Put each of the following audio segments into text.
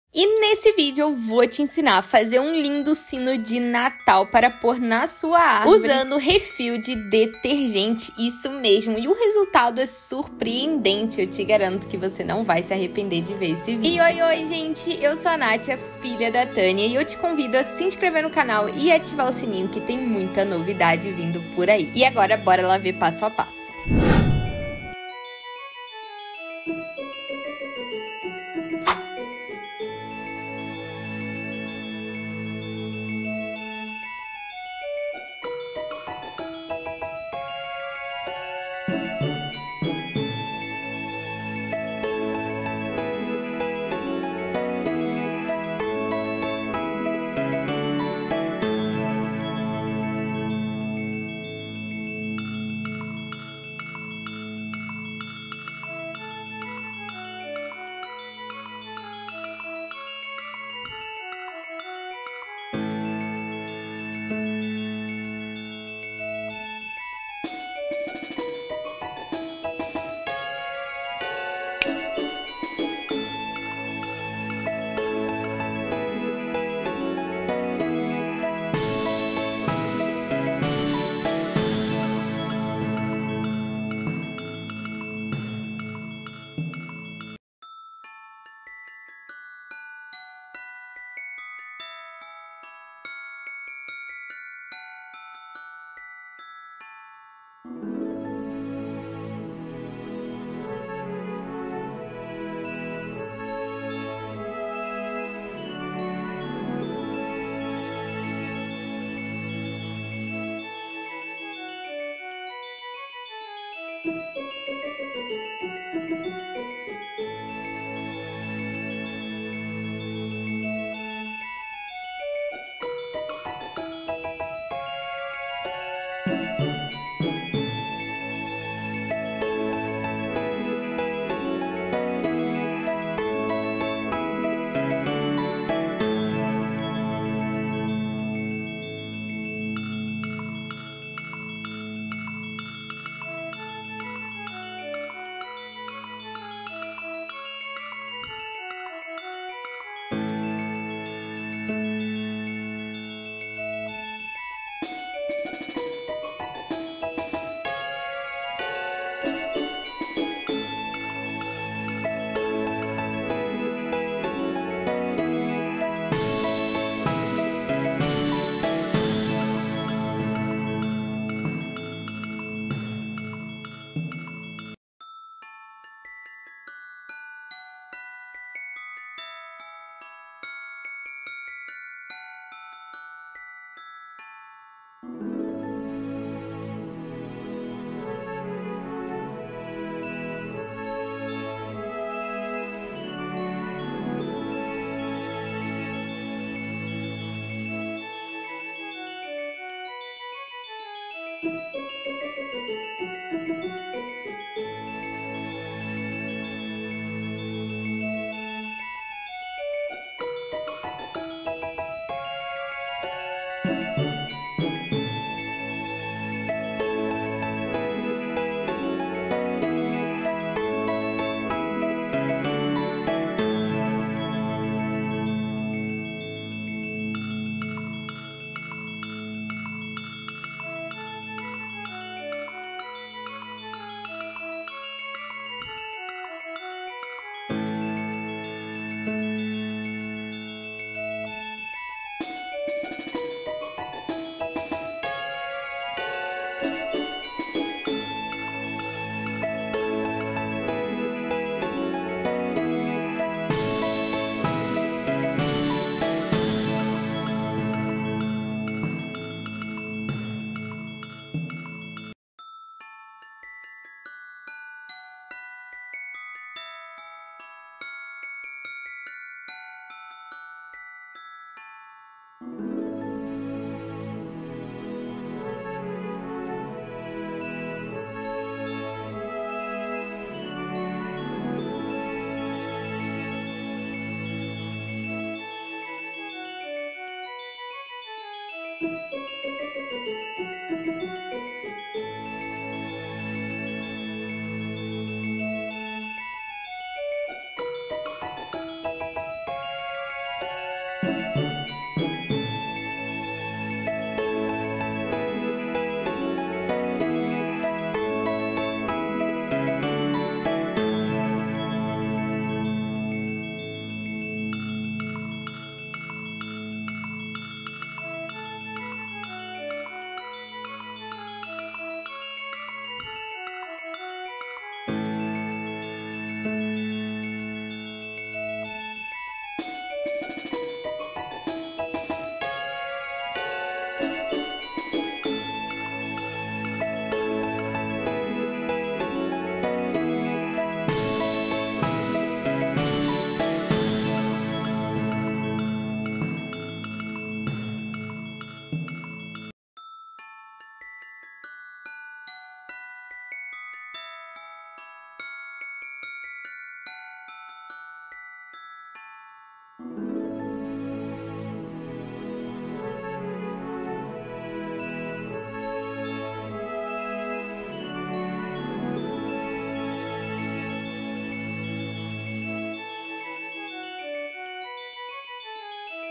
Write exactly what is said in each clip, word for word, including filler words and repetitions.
E nesse vídeo eu vou te ensinar a fazer um lindo sino de Natal para pôr na sua árvore usando refil de detergente, isso mesmo. E o resultado é surpreendente, eu te garanto que você não vai se arrepender de ver esse vídeo. E oi, oi, gente, eu sou a Nath, a filha da Tânia, e eu te convido a se inscrever no canal e ativar o sininho que tem muita novidade vindo por aí. E agora bora lá ver passo a passo.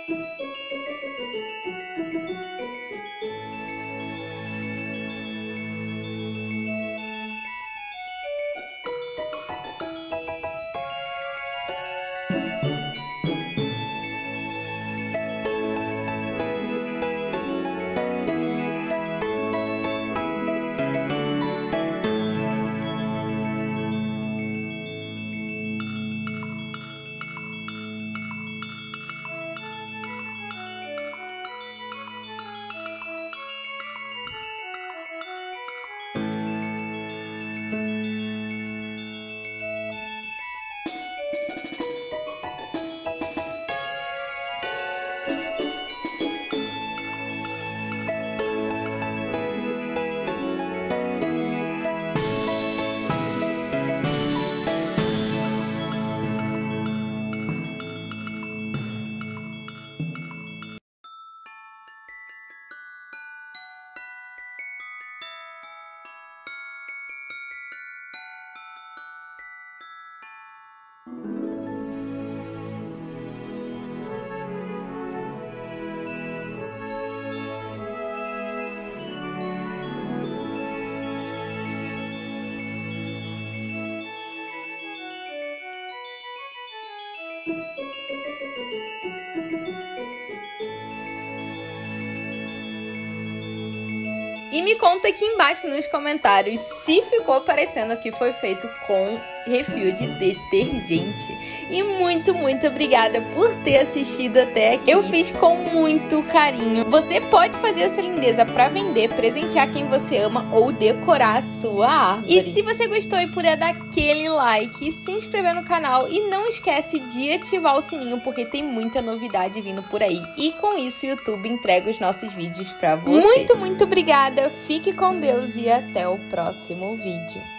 E me conta aqui embaixo nos comentários se ficou parecendo que foi feito com refil de detergente. E muito, muito obrigada por ter assistido até aqui. Eu fiz com muito carinho. Você pode fazer essa lindeza para vender, presentear quem você ama ou decorar a sua árvore. E se você gostou e puder dar aquele like, se inscrever no canal e não esquece de ativar o sininho porque tem muita novidade vindo por aí. E com isso o YouTube entrega os nossos vídeos para você. Muito, muito obrigada. Fique com Deus e até o próximo vídeo.